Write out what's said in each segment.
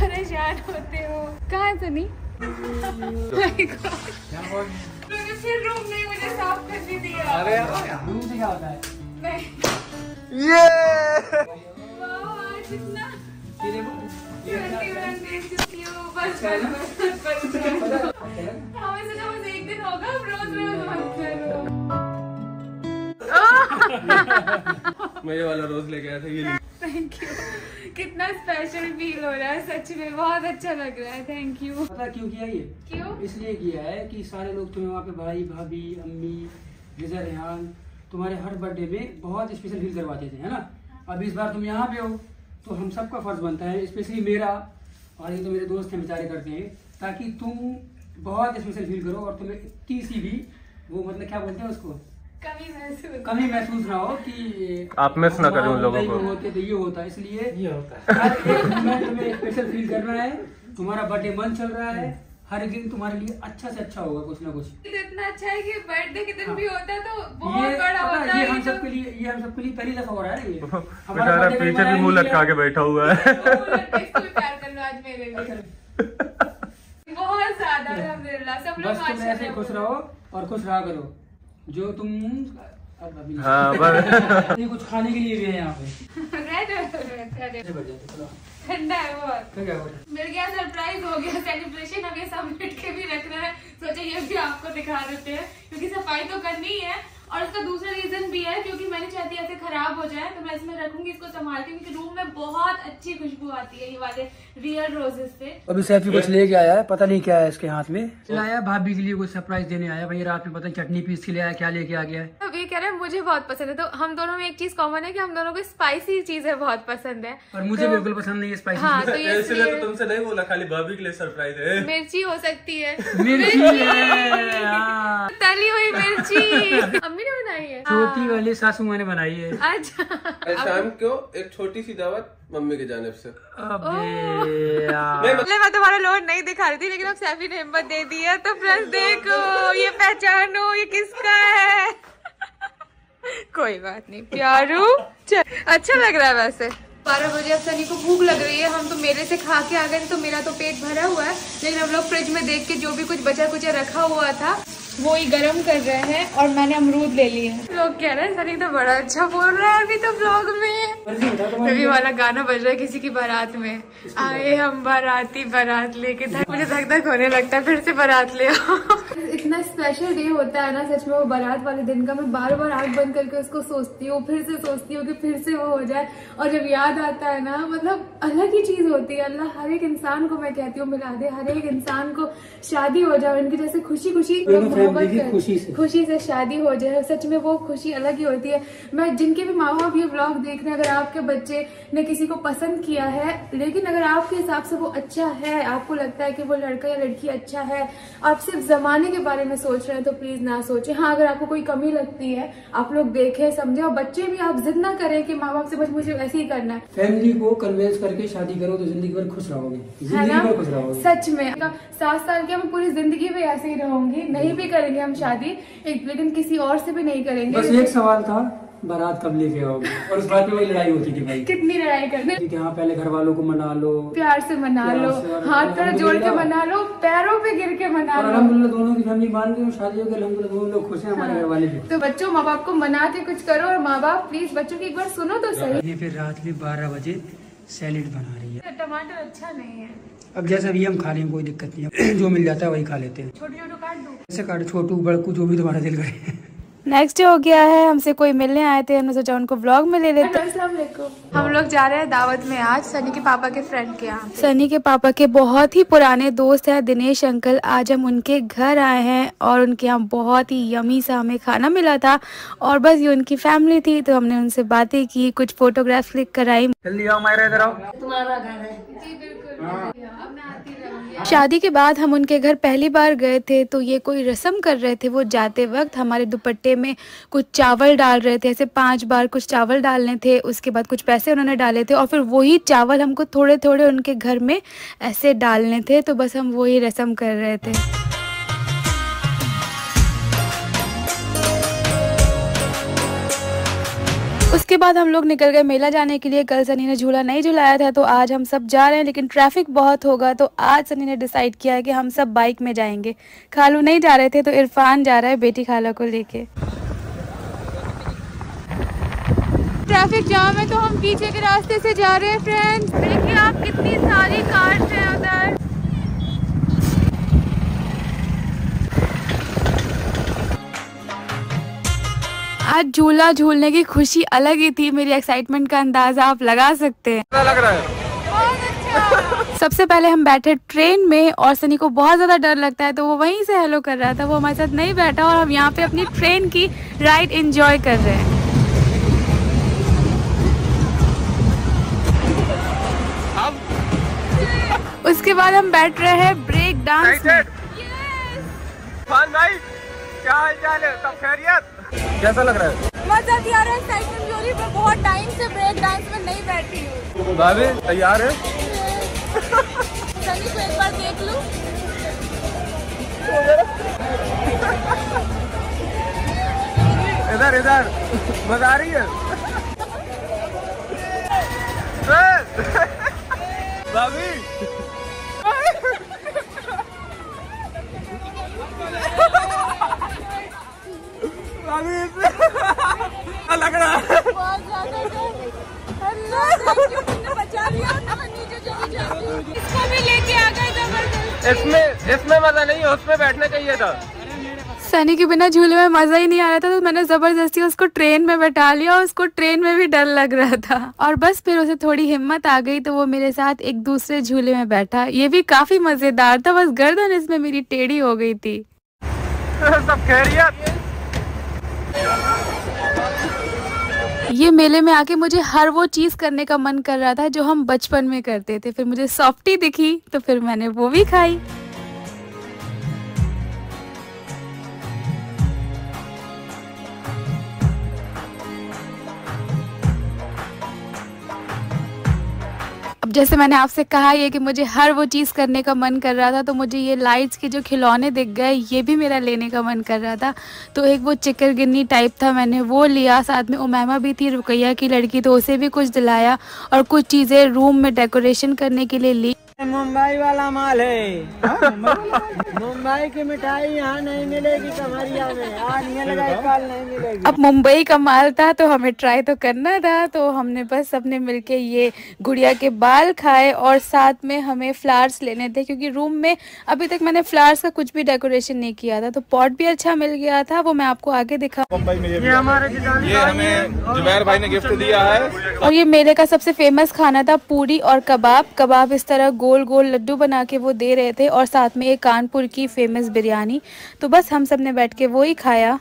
परेशान होते हो। कहाँ है सनी? फिर रूम नहीं मुझे साफ करने दिया। अरे रूम से क्या होता है? ये कितना एक दिन होगा, रोज मत करो। मेरे वाला रोज लेके आया था ये। थैंक यू, कितना स्पेशल फील हो रहा है सच में, बहुत अच्छा लग रहा है। Thank you. पता क्यों किया ये? क्यों? इसलिए किया है कि सारे लोग तुम्हें वहाँ पे भाई भाभी अम्मी रिजा रेहान तुम्हारे हर बर्थडे में बहुत स्पेशल फील करवाते थे, है ना। अब इस बार तुम यहाँ पे हो तो हम सबका फर्ज बनता है, स्पेशली मेरा और ये तो मेरे दोस्त हैं बेचारे करते हैं, ताकि तुम बहुत स्पेशल फील करो और तुम्हें इतनी सी भी वो मतलब क्या बोलते हैं उसको कमी महसूस ना हो कि आप मिस ना करें उन लोगों को। होते तो ये होता है, इसलिए ये होता है हर एक मोमेंट में स्पेशल फील करना है। तुम्हारा बर्थडे मंथ चल रहा है, हर एक दिन तुम्हारे लिए अच्छा से अच्छा होगा, कुछ ना कुछ। इतना अच्छा है कि बर्थडे के दिन भी होता है तो ये बहुत बड़ा होता है। ये हम सबके लिए पहली दफा हो रहा है। ये बेचारा पीछे भी मुंह लटका के बैठा हुआ है। प्यार कर लो आज मेरे लिए बहुत ज्यादा। अल्हम्दुलिल्लाह सब लोग ऐसे खुश रहो और खुश रहा करो जो तुम हाँ ये कुछ खाने के लिए भी है यहाँ पे। ठंडा है बहुत। मेरे क्या सरप्राइज हो गया, सेलिब्रेशन अभी सब मिट के भी रख रहे हैं, सोचा ये भी आपको दिखा देते हैं क्योंकि सफाई तो करनी ही है। और उसका दूसरा रीजन भी है क्योंकि मैं नहीं चाहती ऐसे खराब हो जाए, तो मैं इसमें रखूंगी इसको संभाल के, क्योंकि रूम में बहुत अच्छी खुशबू आती है ये वाले रियल रोजेस से। अभी सैफी कुछ लेके आया है, पता नहीं क्या है इसके हाथ में। लाया भाभी के लिए कुछ सरप्राइज देने आया भाई, रात में पता नहीं चटनी पीस के ले आया, क्या लेके आ गया है। अब ये कह रहे हैं मुझे बहुत पसंद है, तो हम दोनों में एक चीज कॉमन है कि हम दोनों को स्पाइसी चीजें बहुत पसंद है और मुझे बिल्कुल पसंद नहीं है स्पाइसी। हाँ, तो इसलिए तो तुमसे नहीं बोला, खाली भाभी के लिए सरप्राइज है। मिर्ची हो सकती है, मिर्ची है, तली हुई मिर्ची अम्मी ने बनाई है, छोटी वाली सासू माँ ने बनाई है। अच्छा शाम को एक छोटी सी दावत मम्मी की जानिब से। मैं तुम्हारा लोड नहीं दिखा रही थी, लेकिन अब सैफी ने हिम्मत दे दी है, तो प्लस देखो ये पहचानो ये किसका है। कोई बात नहीं प्यारू, अच्छा लग रहा है वैसे। 12 बजे अब सनी को भूख लग रही है, हम तो मेरे से खा के आ गए, तो मेरा तो पेट भरा हुआ है, लेकिन हम लोग फ्रिज में देख के जो भी कुछ बचा कुचा रखा हुआ था वो ही गर्म कर रहे हैं, और मैंने अमरूद ले लिए हैं। लोग कह रहे हैं सनी तो बड़ा अच्छा बोल रहा है अभी तो व्लॉग में। रवि वाला गाना बज रहा है किसी की बारात में, आए हम बाराती बारात लेके, मुझे धक धक होने लगता है फिर से बारात ले आओ। इतना स्पेशल डे होता है ना सच में वो बारात वाले दिन का, मैं बार बार आंख बंद करके उसको सोचती हूँ, फिर से सोचती हूँ कि फिर से वो हो जाए, और जब याद आता है ना मतलब अलग ही चीज होती है। अल्लाह हर एक इंसान को मैं कहती हूँ मिला दे, हर एक इंसान को शादी हो जाए उनकी जैसे खुशी खुशी से शादी हो जाए, सच में वो खुशी अलग ही होती है। मैं जिनके भी माँ बाप ये व्लॉग देख रहे हैं, अगर आपके बच्चे ने किसी को पसंद किया है, लेकिन अगर आपके हिसाब से वो अच्छा है, आपको लगता है कि वो लड़का या लड़की अच्छा है, आप सिर्फ जमाने के बारे में सोच रहे हैं, तो प्लीज ना सोचें। हाँ, अगर आपको कोई कमी लगती है आप लोग देखें समझे, और बच्चे भी आप जिद ना करें कि माँ बाप से बस मुझे ऐसे ही करना है। फैमिली को कन्विंस करके शादी करो तो जिंदगी भर खुश रहोगे, जिंदगी भर खुश रहोगे। सच में 7 साल की मैं पूरी जिंदगी भी ऐसे ही रहूंगी, नहीं भी करेंगे हम शादी, लेकिन किसी और से भी नहीं करेंगे। बस एक सवाल था, बारात कब लेके आओगे? और उस बात में वही लड़ाई होती थी भाई, कितनी लड़ाई करने। हाँ, पहले घर वालों को मना लो, प्यार से मना लो, हाथ पैर जोड़ के मना लो, पैरों पे गिर के मना लो। अल्हम्दुलिल्लाह दोनों की फैमिली मान गई, शादी हो गई, अल्हम्दुलिल्लाह दोनों लोग खुश हैं, हमारे घर वाले भी। तो बच्चों माँ बाप को मना के कुछ करो, और माँ बाप प्लीज बच्चों की एक बार सुनो तो सही। ये फिर रात में 12 बजे सैलेड बना रही है। टमाटर अच्छा नहीं है, अब जैसा भी हम खा लें कोई दिक्कत नहीं है, जो मिल जाता है वही खा लेते हैं। छोटू छोटू काट दो, ऐसे काट, छोटू बड़कू जो भी तुम्हारा दिल करे। नेक्स्ट डे हो गया है, हमसे कोई मिलने आए थे, हमने सोचा उनको व्लॉग में ले लेते। हम लोग जा रहे हैं दावत में आज सनी के पापा के फ्रेंड के यहाँ। सनी के पापा के बहुत ही पुराने दोस्त हैं दिनेश अंकल, आज हम उनके घर आए हैं, और उनके यहाँ बहुत ही यमी सा हमें खाना मिला था, और बस ये उनकी फैमिली थी, तो हमने उनसे बातें की, कुछ फोटोग्राफ क्लिक कराई। जल्दी आओ मायरा, इधर आओ। तुम्हारा घर है जी, बिल्कुल। अब मैं आती रहूंगी। शादी के बाद हम उनके घर पहली बार गए थे, तो ये कोई रस्म कर रहे थे, वो जाते वक्त हमारे दुपट्टे में कुछ चावल डाल रहे थे, ऐसे 5 बार कुछ चावल डालने थे, उसके बाद कुछ पैसे उन्होंने डाले थे, और फिर वही चावल हमको थोड़े थोड़े उनके घर में ऐसे डालने थे, तो बस हम वही रस्म कर रहे थे। उसके बाद हम लोग निकल गए मेला जाने के लिए। कल सनी ने झूला नहीं झुलाया था तो आज हम सब जा रहे हैं, लेकिन ट्रैफिक बहुत होगा तो आज सनी ने डिसाइड किया है कि हम सब बाइक में जाएंगे। खालू नहीं जा रहे थे तो इरफान जा रहा है बेटी खाला को लेके। ट्रैफिक जाम है तो हम पीछे के रास्ते से जा रहे हैं फ्रेंड्स। देखिए आप कितनी सारी कार्स हैं उधर। आज झूला झूलने की खुशी अलग ही थी। मेरी एक्साइटमेंट का अंदाजा आप लगा सकते हैं। क्या लग रहा है? अच्छा। सबसे पहले हम बैठे ट्रेन में और सनी को बहुत ज्यादा डर लगता है तो वो वहीं से हेलो कर रहा था। वो हमारे साथ नहीं बैठा और हम यहाँ पे अपनी ट्रेन की राइड एंजॉय कर रहे हैं। उसके बाद हम बैठ रहे हैं ब्रेक डांस में। भाई क्या हाल चाल है? सब खैरियत? कैसा लग रहा है? मजा भी आ रहा है, एक्साइटमेंट भी हो रही है। मैं बहुत टाइम से ब्रेक डांस में नहीं बैठी हूँ। भाभी तैयार है? सनी को एक बार देख लूं। इधर इधर मजा आ रही है? भाभी लग रहा है बहुत ज्यादा बचा लिया। इसको भी लेके आ गए जबरदस्त। इसमें मजा नहीं है, उसमें बैठने का ही था। सनी के बिना झूले में मजा ही नहीं आ रहा था तो मैंने जबरदस्ती उसको ट्रेन में बैठा लिया। उसको ट्रेन में भी डर लग रहा था और बस फिर उसे थोड़ी हिम्मत आ गई तो वो मेरे साथ एक दूसरे झूले में बैठा। ये भी काफी मजेदार था, बस गर्दन इसमें मेरी टेढ़ी हो गई थी। सब खैरियत? ये मेले में आके मुझे हर वो चीज करने का मन कर रहा था जो हम बचपन में करते थे। फिर मुझे सॉफ्टी दिखी तो फिर मैंने वो भी खाई। अब जैसे मैंने आपसे कहा ये कि मुझे हर वो चीज़ करने का मन कर रहा था तो मुझे ये लाइट्स के जो खिलौने दिख गए ये भी मेरा लेने का मन कर रहा था। तो एक वो चिकरगिन्नी टाइप था, मैंने वो लिया। साथ में उमैमा भी थी रुकैया की लड़की तो उसे भी कुछ दिलाया और कुछ चीज़ें रूम में डेकोरेशन करने के लिए ली। मुंबई वाला माल है। मुंबई की मिठाई यहाँ नहीं मिलेगी कमरिया में। आज मिलेगा कल नहीं मिलेगी। अब मुंबई का माल था तो हमें ट्राई तो करना था तो हमने बस सबने मिलके ये गुड़िया के बाल खाए और साथ में हमें फ्लावर्स लेने थे क्योंकि रूम में अभी तक मैंने फ्लावर्स का कुछ भी डेकोरेशन नहीं किया था। तो पॉट भी अच्छा मिल गया था, वो मैं आपको आगे दिखा। ये हमें जुबैर भाई ने गिफ्ट दिया है। और ये मेले का सबसे फेमस खाना था पूरी और कबाब। कबाब इस तरह गोल गोल लड्डू बना के वो दे रहे थे और साथ में एक कानपुर की फेमस बिरयानी। तो बस हम सब ने बैठ के वो ही खाया।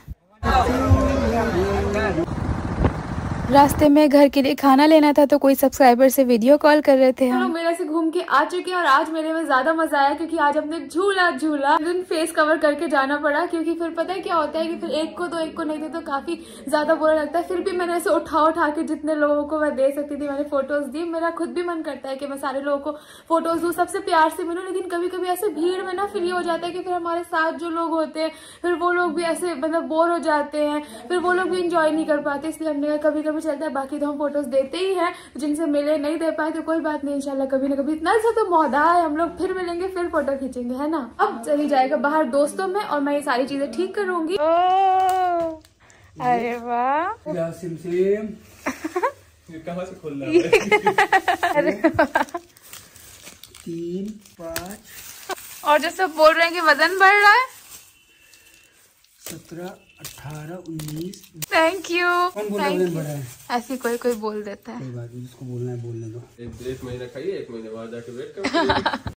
रास्ते में घर के लिए खाना लेना था तो कोई सब्सक्राइबर से वीडियो कॉल कर रहे थे। हम लोग मेले से घूम के आ चुके हैं और आज मेले में ज्यादा मजा आया क्योंकि आज हमने झूला फेस कवर करके जाना पड़ा क्योंकि फिर पता है क्या होता है कि फिर एक को नहीं दे तो काफी ज्यादा बुरा लगता है। फिर भी मैंने ऐसे उठा के जितने लोगों को मैं दे सकती थी मैंने फोटोज दी। मेरा खुद भी मन करता है कि मैं सारे लोगों को फोटोज दूं, सबसे प्यार से मिलूं, लेकिन कभी कभी ऐसे भीड़ में ना फिर ये हो जाता है कि फिर हमारे साथ जो लोग होते हैं फिर वो लोग भी ऐसे मतलब बोर हो जाते हैं, फिर वो लोग भी इंजॉय नहीं कर पाते। इसलिए हमने कभी कभी चलता है, बाकी तो हम फोटोज देते ही हैं। जिनसे मिले नहीं दे पाए तो कोई बात नहीं, इंशाल्लाह कभी ना कभी। इतना सा तो मौदा है, हम लोग फिर मिलेंगे फिर फोटो खींचेंगे, है ना। अब चली जाएगा बाहर दोस्तों में और मैं ये सारी चीजें ठीक करूंगी। अरे वाह कहाँ से खोल रहा है? 3, 5 और जो सब बोल रहे हैं कि वजन बढ़ रहा है। 17, 18, 19। Thank you. कौन बोल रहा है? ऐसी कोई बोल देता है। कोई बात नहीं, जिसको बोलना है बोलने दो। एक महीना खाइए, एक महीने बाद जाके वेट करो।